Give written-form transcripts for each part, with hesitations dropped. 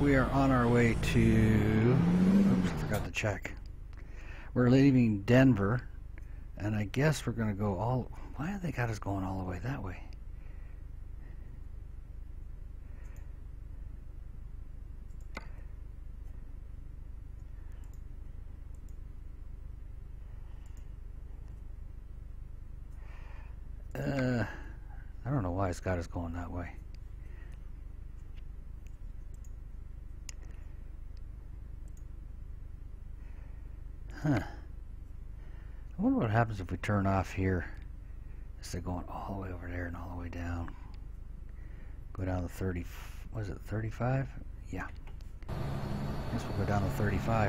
we are on our way to, oops, I forgot to check. We're leaving Denver, and I guess we're going to go all, why have they got us going all the way that way? I don't know why it's got us going that way. Huh. I wonder what happens if we turn off here instead of going all the way over there and all the way down. Go down to 30, was it 35? Yeah. I guess we'll go down to 35.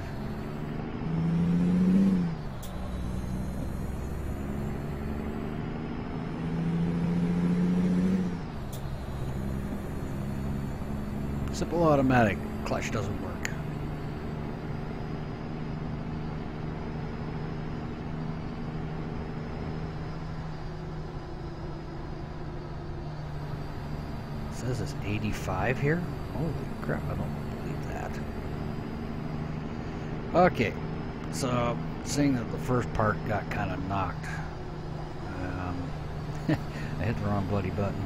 Simple automatic, clutch doesn't work. It says it's 85 here. Holy crap, I don't believe that. Okay, so seeing that the first part got kind of knocked, I hit the wrong bloody button.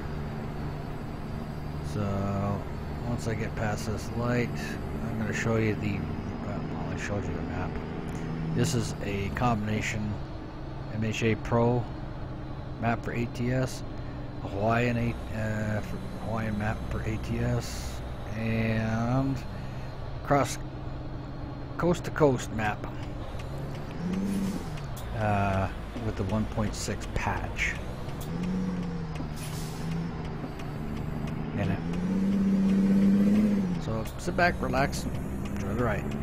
So once I get past this light, I'm going to show you the, well, I showed you the map. This is a combination MHA Pro map for ATS, a Hawaiian map for ATS, and cross coast to coast map with the 1.6 patch in it. So sit back, relax, enjoy the ride.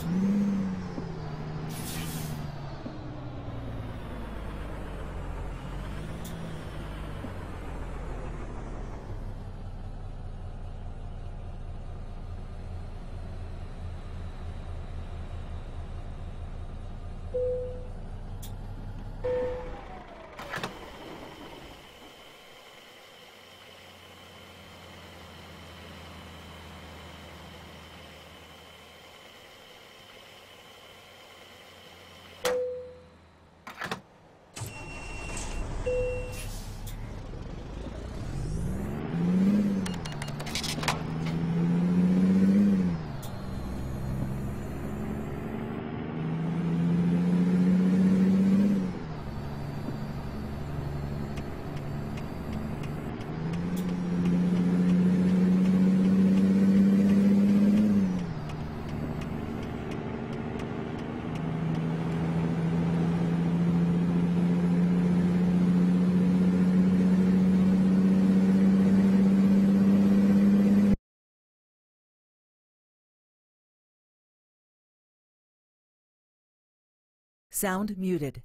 Sound muted.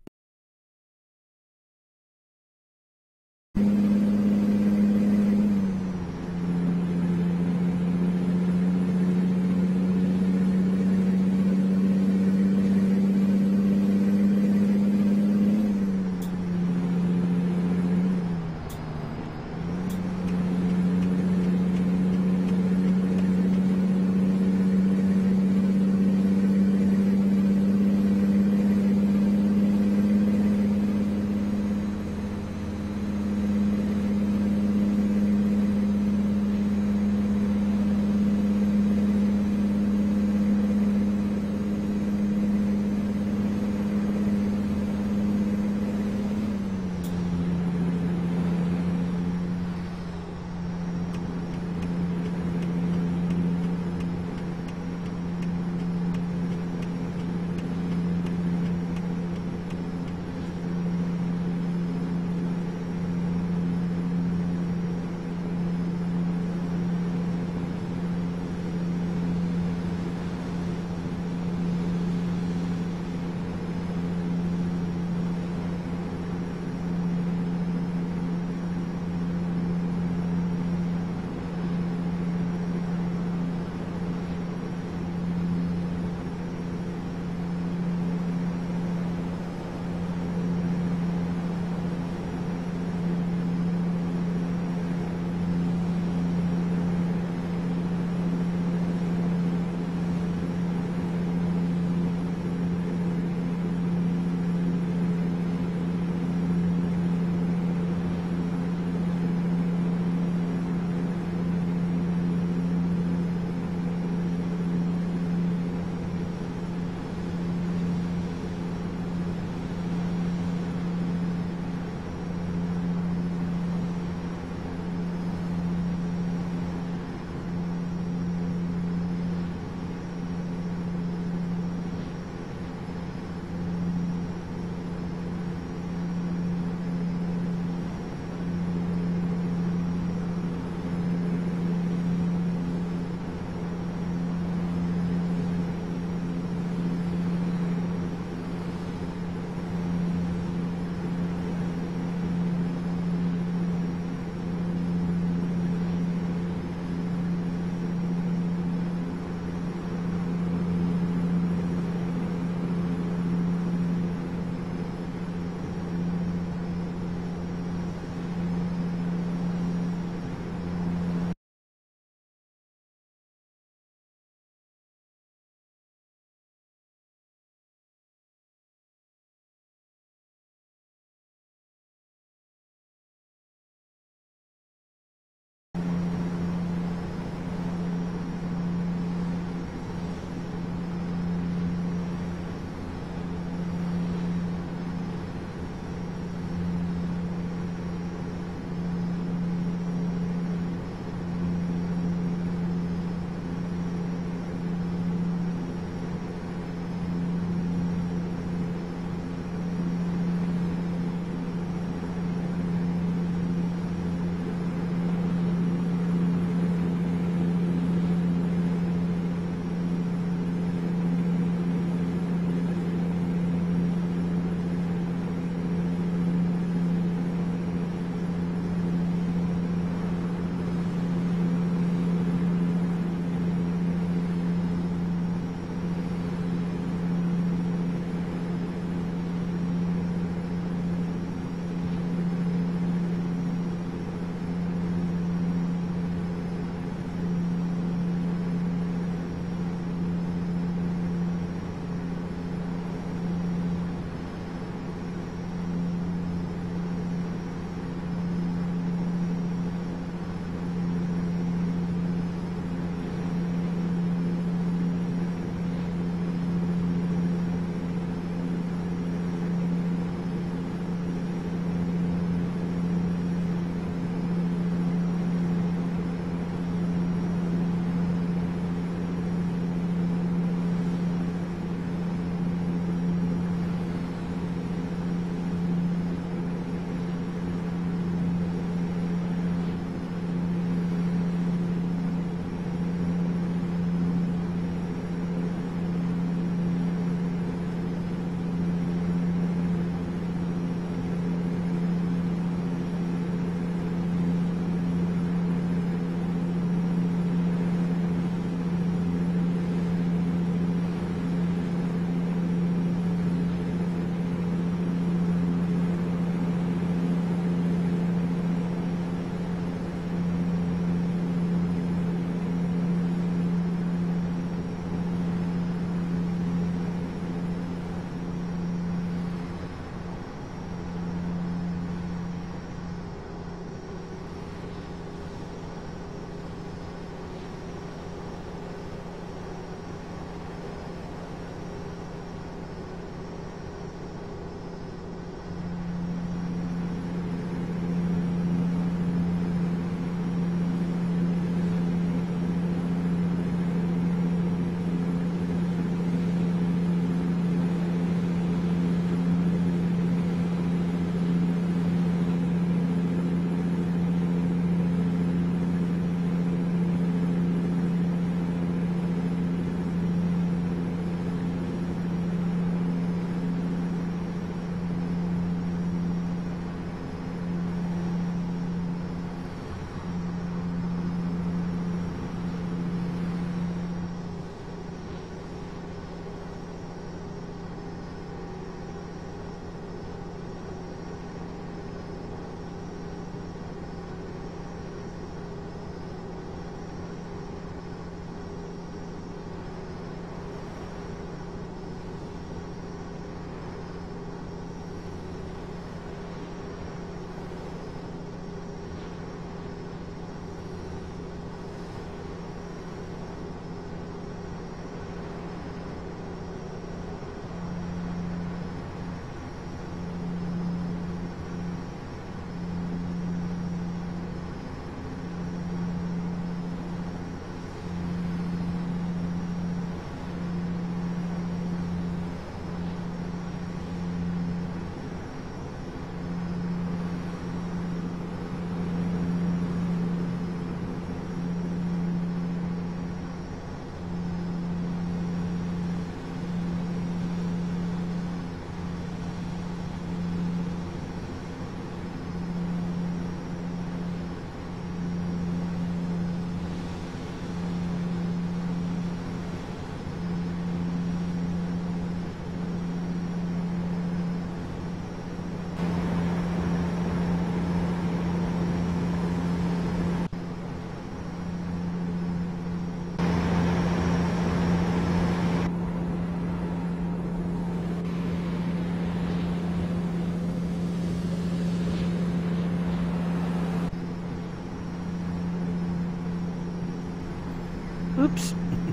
Oops.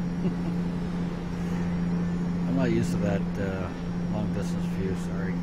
I'm not used to that long distance view, sorry.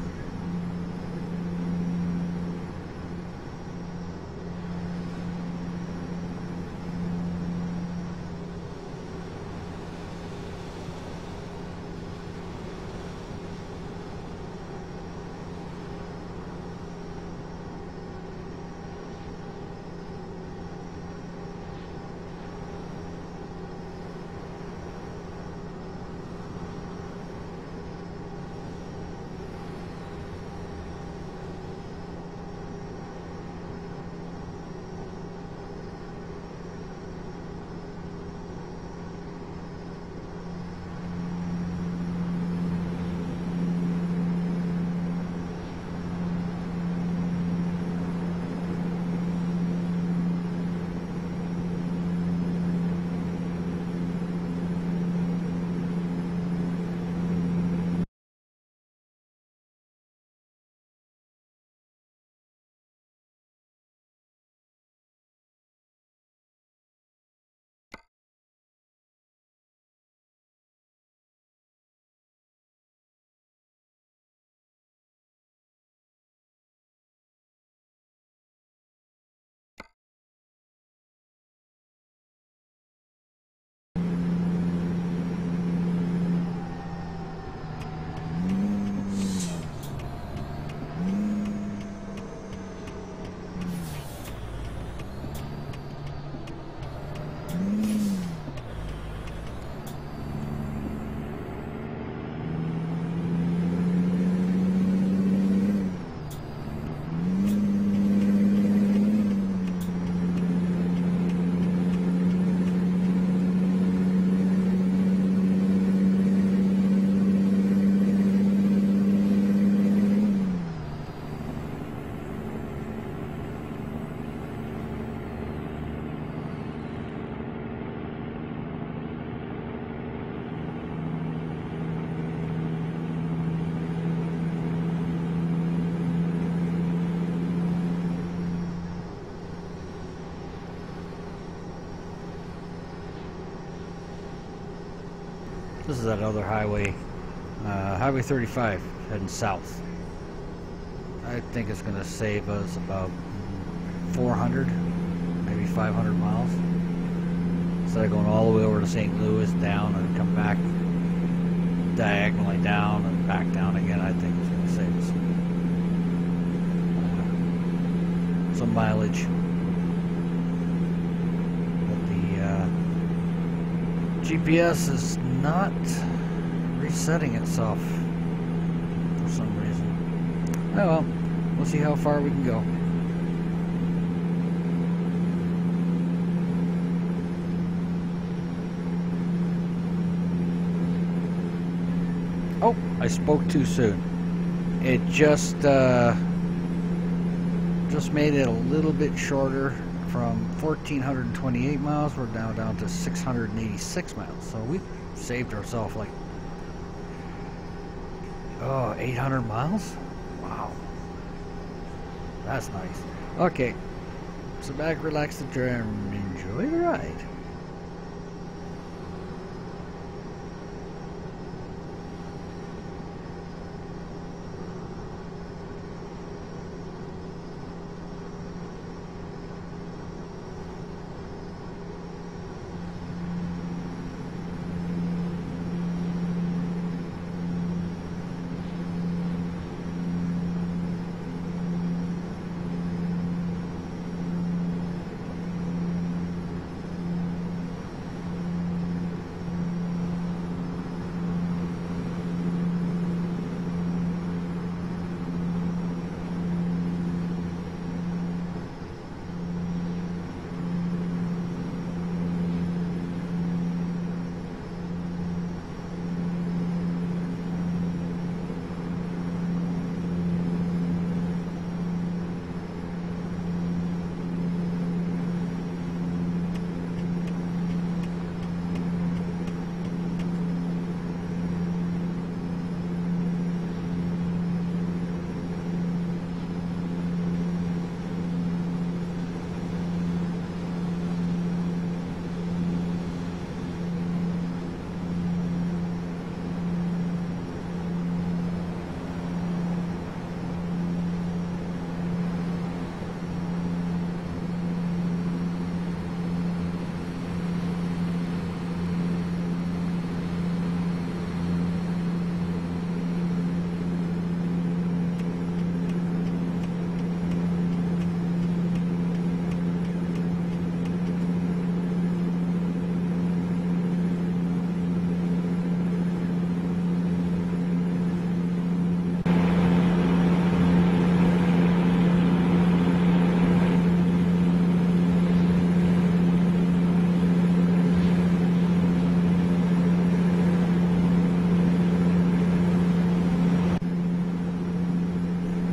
This is that other highway, Highway 35, heading south. I think it's going to save us about 400, maybe 500 miles. Instead of going all the way over to St. Louis, down, and come back diagonally down and back down again, I think it's going to save us some mileage. GPS is not resetting itself for some reason. Oh well, we'll see how far we can go. Oh, I spoke too soon. It just made it a little bit shorter. From 1,428 miles, we're now down to 686 miles. So we saved ourselves like 800 miles. Wow, that's nice. Okay, sit back, relax, and enjoy the ride.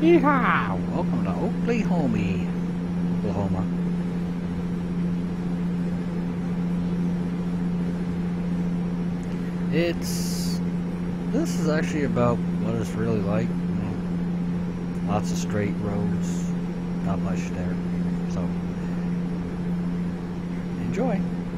Yeehaw! Welcome to Oklahoma. Oklahoma. This is actually about what it's really like. You know, lots of straight roads, not much there. So, enjoy.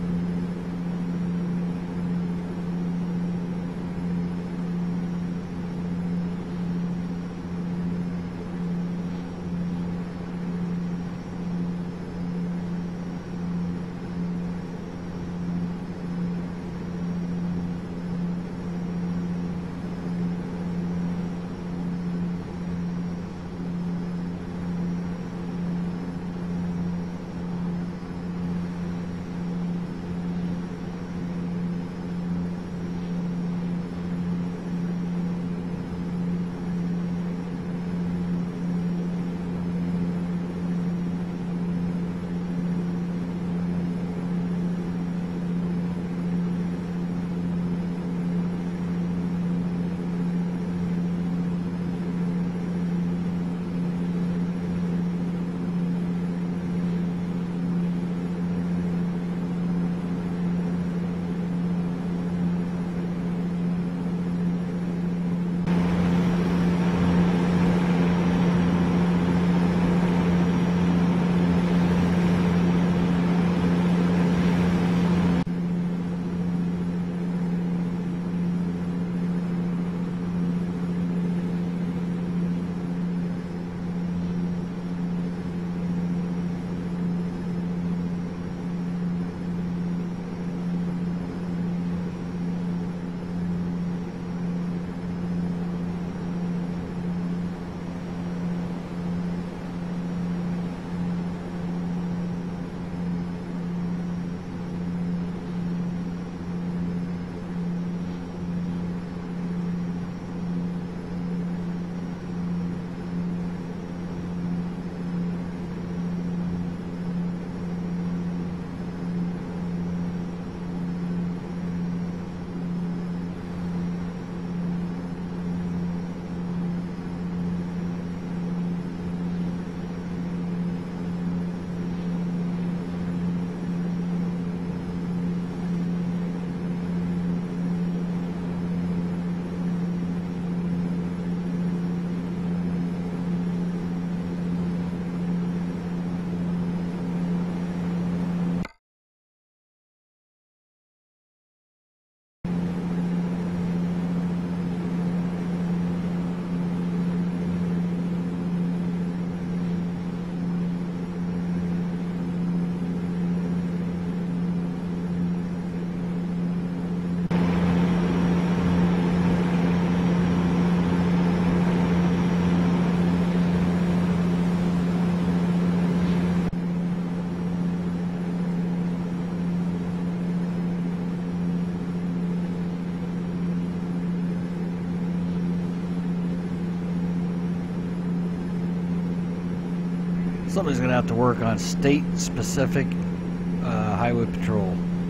Somebody's going to have to work on state-specific highway patrol.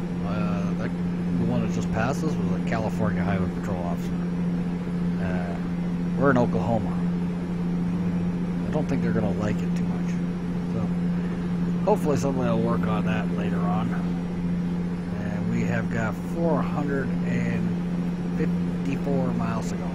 The one that just passed us was a California Highway Patrol officer. We're in Oklahoma. I don't think they're going to like it too much. So, hopefully somebody will work on that later on. And we have got 454 miles to go.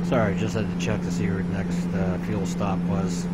Sorry, just had to check to see where the next fuel stop was.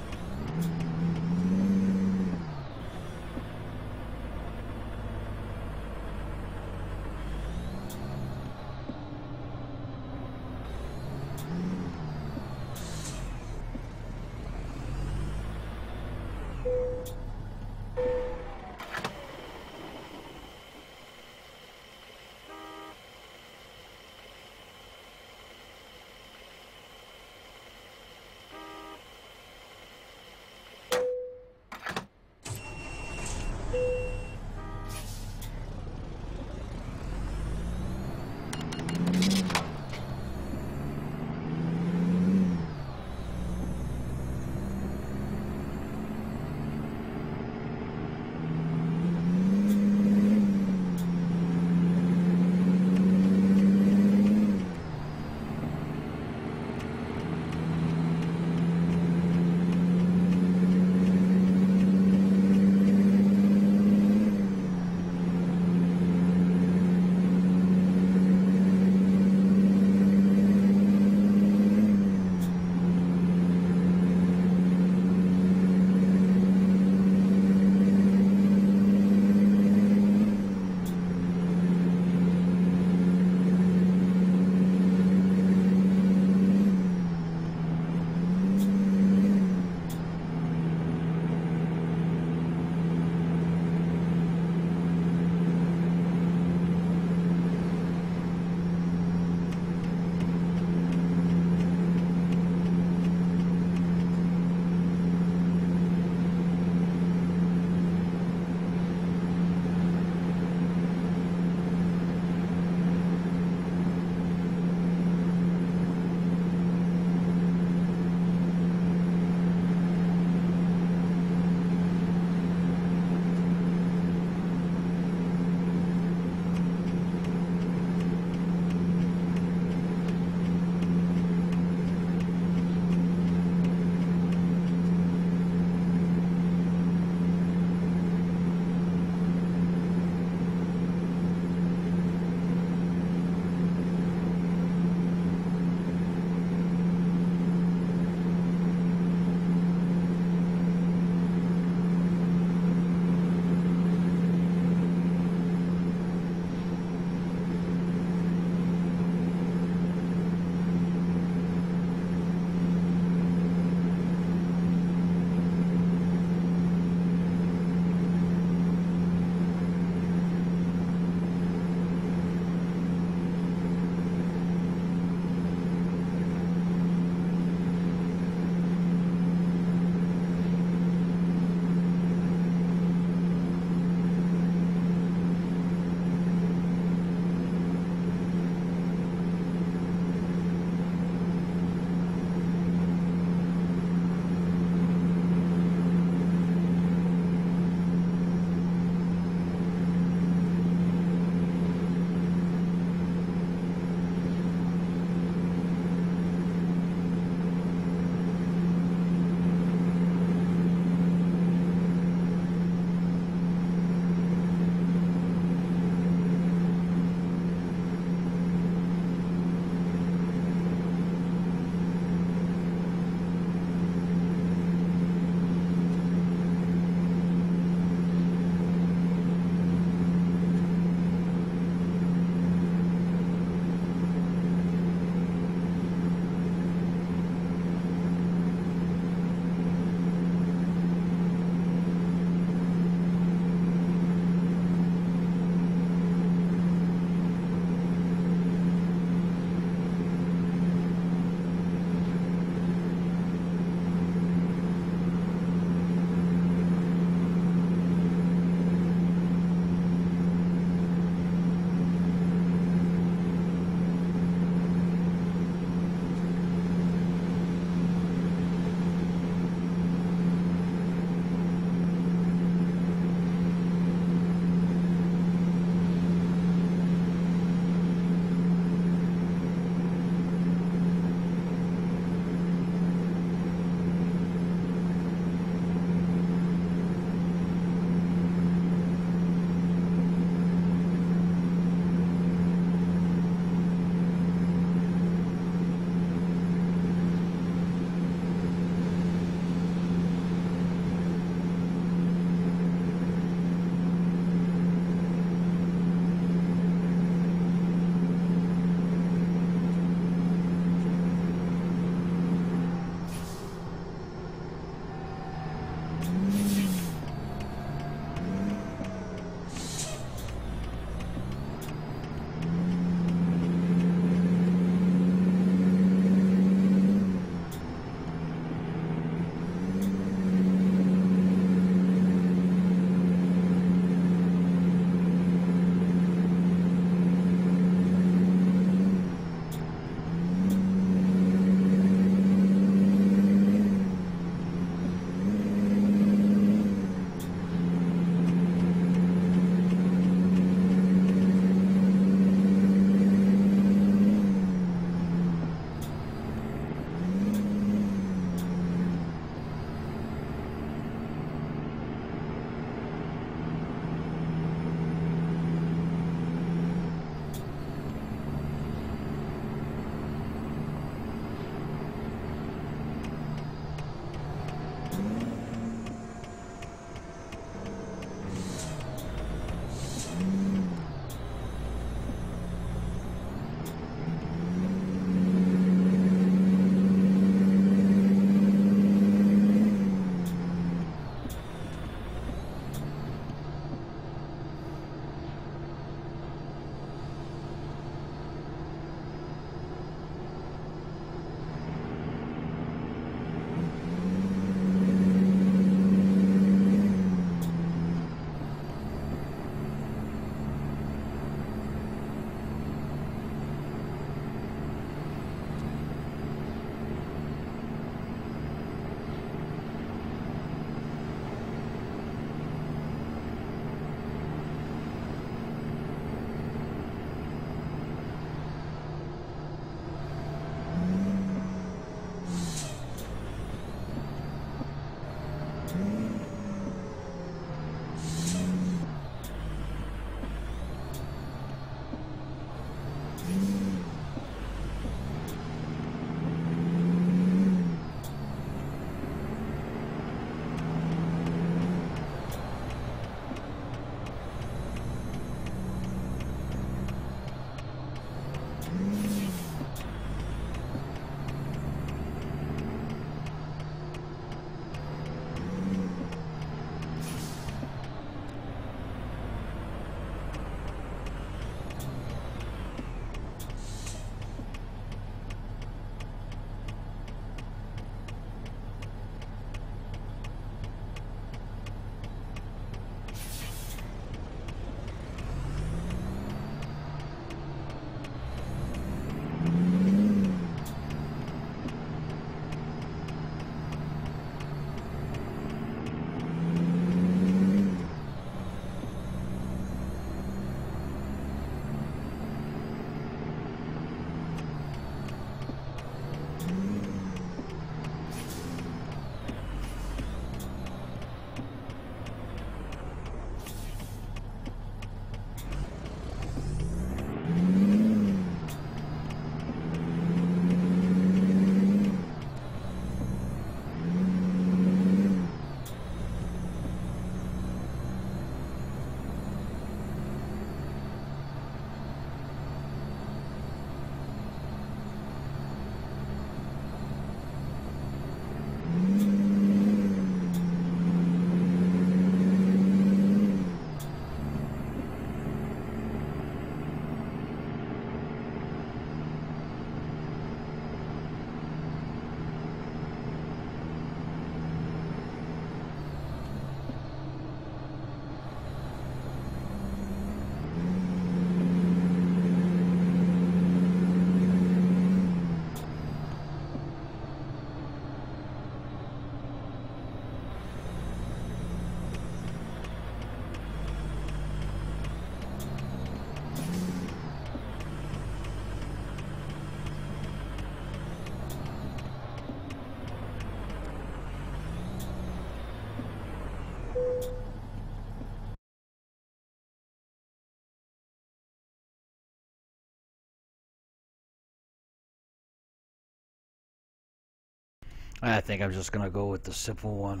I think I'm just gonna go with the simple one.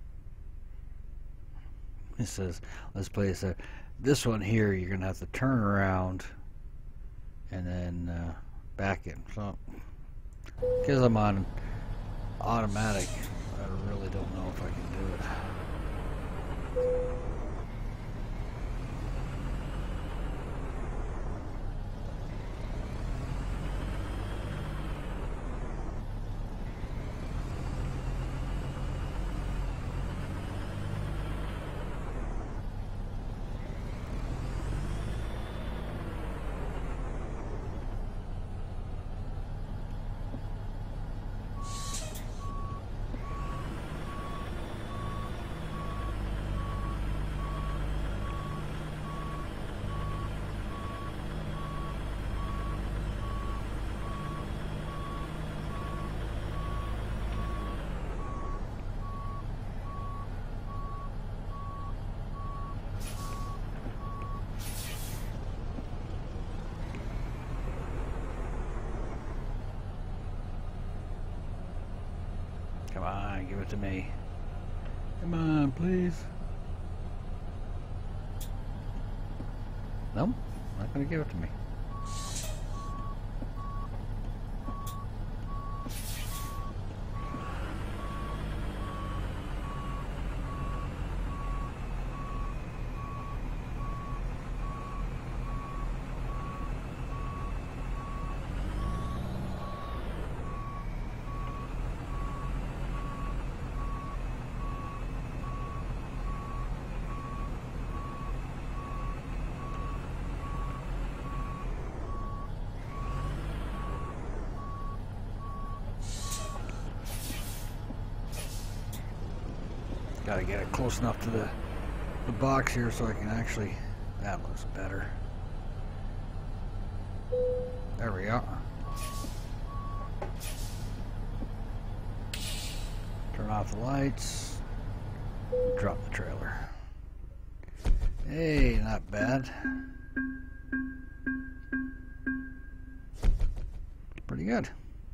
It says, let's place this one here. You're gonna have to turn around and then back it. So, because I'm on automatic, I really don't know if I can do it. Come on, give it to me. Come on, please. No, not gonna give it to me. Gotta get it close enough to the box here so I can actually, that looks better. There we go. Turn off the lights. Drop the trailer. Hey, not bad. Pretty good.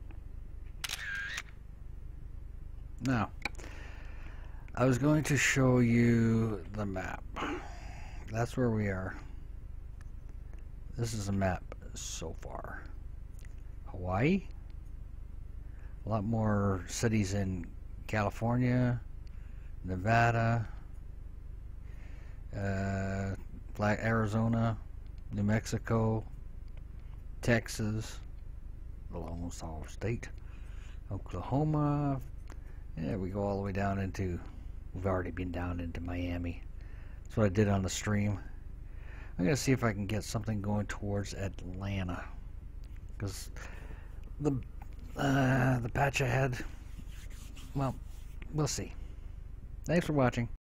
Now, I was going to show you the map. That's where we are. This is a map so far. Hawaii. A lot more cities in California, Nevada, Arizona, New Mexico, Texas, the Lone Star State, Oklahoma. Yeah, we go all the way down into, we've already been down into Miami. That's what I did on the stream. I'm going to see if I can get something going towards Atlanta. Because the patch ahead, well, we'll see. Thanks for watching.